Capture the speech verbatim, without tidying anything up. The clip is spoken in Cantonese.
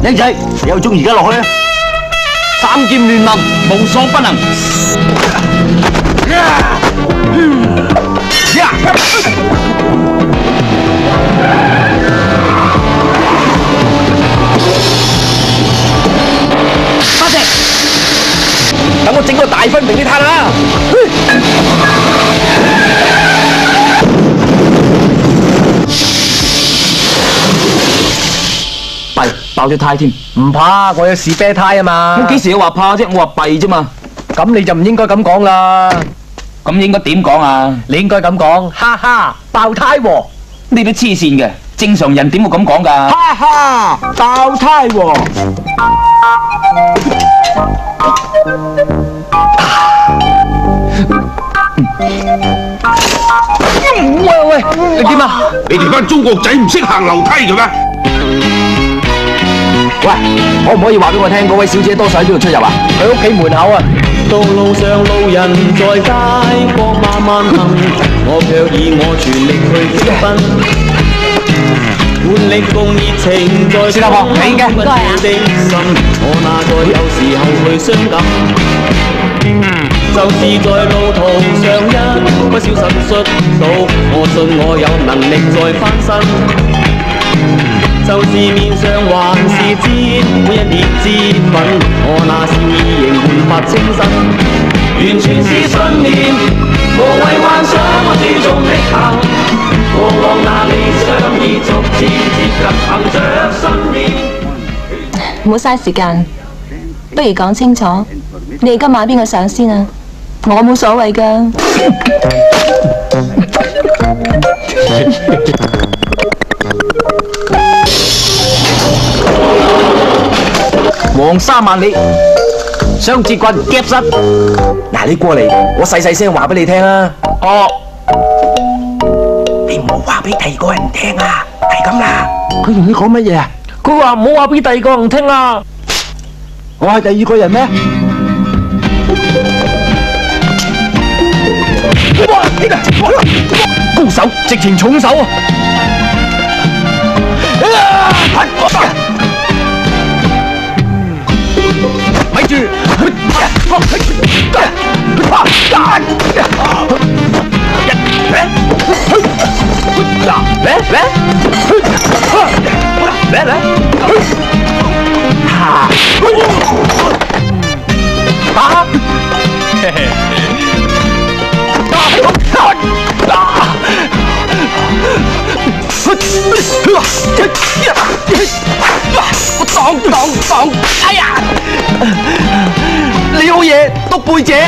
靚仔，有種而家落去啊！三劍聯盟，無所不能。八隻，等我整個大分俾你睇啦！弊，爆咗胎添。 唔怕，我有士啤胎啊嘛。 我幾時有話怕啫？我話弊啫嘛。 咁你就唔應該咁講啦。 咁應該點講啊？ 你應該咁講，哈哈，爆胎喎！ 你都黐線嘅，正常人點會咁講㗎？哈哈，爆胎喎！ 喂喂，你點啊？ 你哋班中國仔唔識行樓梯嘅咩？ 喂，可唔可以話俾我聽嗰位小姐多數喺邊度出入啊？ 佢屋企門口啊！ 道路上路人在街角慢慢行，我卻以我全力去飛奔，活力共熱情在衝擊不掉的心，我哪該有時候去傷感？就是在路途上一不小心摔倒，我信我有能力再翻身。就是面上還是知每一列脂粉，我那笑意仍煥發清新，完全是信念，無謂幻想我注重力行，過往那理想已逐漸接近，憑着信念。 唔好嘥時間，不如講清楚，你哋今晚邊個上先啊？我冇所謂㗎。 黃沙萬里，雙截棍夾實。嗱，你過嚟，我細細聲話俾你聽啊。哦，你唔好話俾第二個人聽啊，係咁啦。佢同你講乜嘢啊？ 佢話唔好話俾第二個人聽啊。 我係第二個人咩？哇！高手，直情重手啊！咪住！來來來！哈！啊！嘿嘿！我擋擋擋！哎呀！你好嘢，篤背脊！